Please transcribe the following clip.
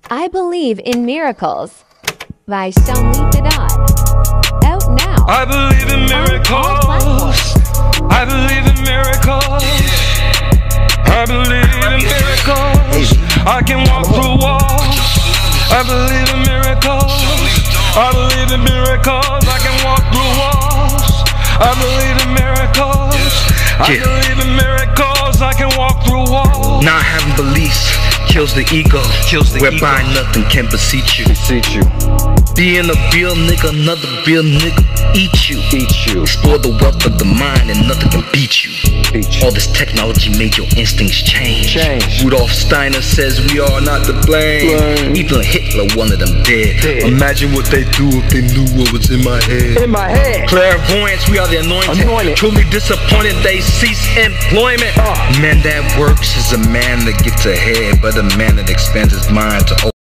I Believe in Miracles by Shamli Fadad. Out now. I believe in miracles. I believe in miracles. I believe in miracles. I can walk through walls. I believe in miracles. I believe in miracles. I can walk through walls. I believe in miracles. I believe in miracles. I can walk through walls. Not having beliefs kills the ego, whereby nothing can beseech you. Being a real nigga, another real nigga eat you. Explore the wealth of the mind and nothing can beat you. All this technology made your instincts change. Rudolf Steiner says we are not to blame. Even Hitler wanted them dead. Imagine what they do if they knew what was in my head. Clairvoyance, we are the anointed. Truly disappointed they cease employment. Man that works is a man that gets ahead, but a man that expands his mind to